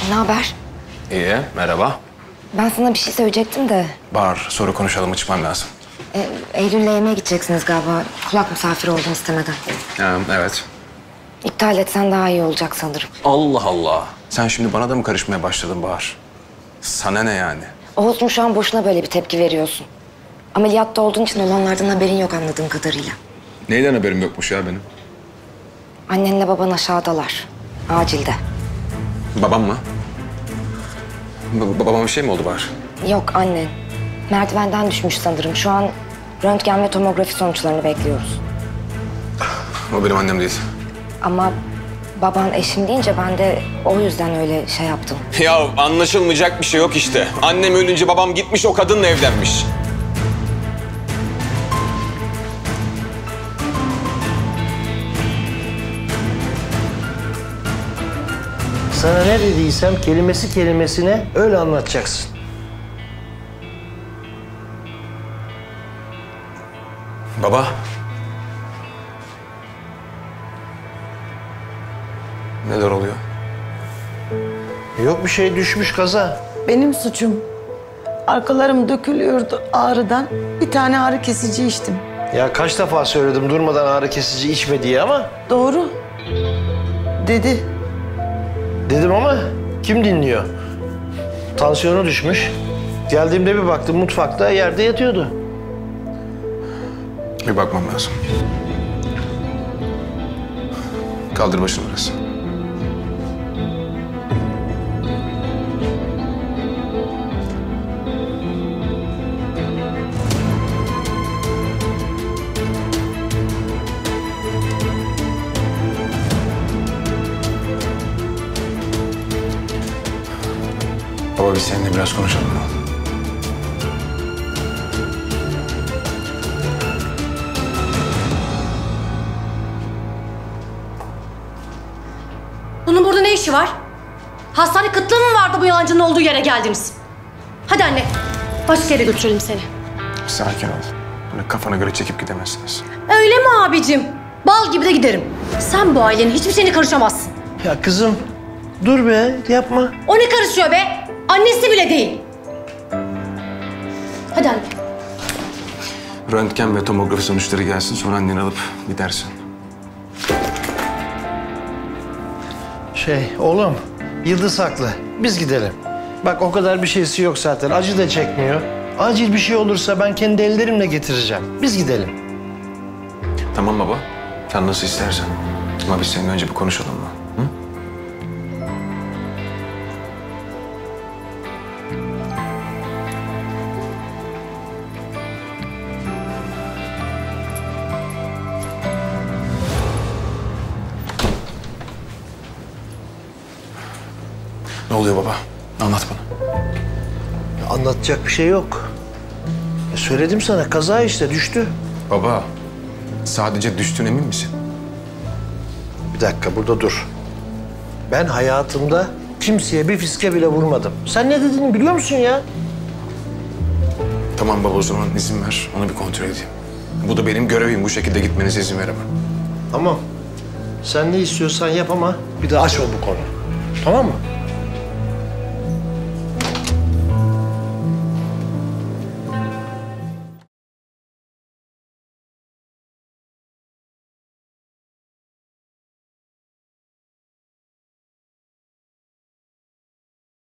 Ne haber? İyi, merhaba. Ben sana bir şey söyleyecektim de. Bağır, sonra konuşalım, çıkmam lazım. Eylül'le yemeğe gideceksiniz galiba. Kulak misafiri oldum istemeden. Evet. İptal etsen daha iyi olacak sanırım. Allah Allah. Sen şimdi bana da mı karışmaya başladın Bahar? Sana ne yani? Oğuz'um şu an boşuna böyle bir tepki veriyorsun. Ameliyatta olduğun için olanlardan haberin yok anladığım kadarıyla. Neyden haberim yokmuş ya benim? Annenle baban aşağıdalar. Acilde. Babam mı? Babama bir şey mi oldu Bahar? Yok annen. Merdivenden düşmüş sanırım. Şu an röntgen ve tomografi sonuçlarını bekliyoruz. O benim annem değil. Ama baban eşim deyince ben de o yüzden öyle şey yaptım. Ya anlaşılmayacak bir şey yok işte. Annem ölünce babam gitmiş o kadınla evlenmiş. Sana ne dediysem kelimesi kelimesine öyle anlatacaksın. Baba. Neler oluyor? Yok bir şey, düşmüş kaza. Benim suçum. Arkalarım dökülüyordu ağrıdan. Bir tane ağrı kesici içtim. Ya kaç defa söyledim durmadan ağrı kesici içme diye ama... Doğru. Dedi. Dedim ama kim dinliyor? Tansiyonu düşmüş. Geldiğimde bir baktım mutfakta yerde yatıyordu. Bir bakmam lazım. Kaldır başını biraz. Baba biz seninle biraz konuşalım mı? Bunun burada ne işi var? Hastane kıtlığı mı vardı bu yalancının olduğu yere geldiniz? Hadi anne, başka yere götürelim seni. Sakin ol. Böyle kafana göre çekip gidemezsiniz. Öyle mi abicim? Bal gibi de giderim. Sen bu ailenin hiçbir şeyine karışamazsın. Ya kızım dur be, yapma. O ne karışıyor be? Annesi bile değil. Hadi anne. Röntgen ve tomografi sonuçları gelsin, sonra anneni alıp gidersin. Oğlum, Yıldız haklı. Biz gidelim. Bak o kadar bir şeysi yok zaten. Acı da çekmiyor. Acil bir şey olursa ben kendi ellerimle getireceğim. Biz gidelim. Tamam baba, sen nasıl istersen. Ama biz seninle önce bir konuşalım mı? Hı? Ne oluyor baba? Anlat bana. Anlatacak bir şey yok. Söyledim sana, kaza işte, düştü. Baba, sadece düştün emin misin? Bir dakika, burada dur. Ben hayatımda kimseye bir fiske bile vurmadım. Sen ne dediğini biliyor musun ya? Tamam baba, o zaman izin ver, onu bir kontrol edeyim. Bu da benim görevim, bu şekilde gitmenize izin veremem. Tamam. Sen ne istiyorsan yap ama bir daha açma bu konuyu. Tamam mı?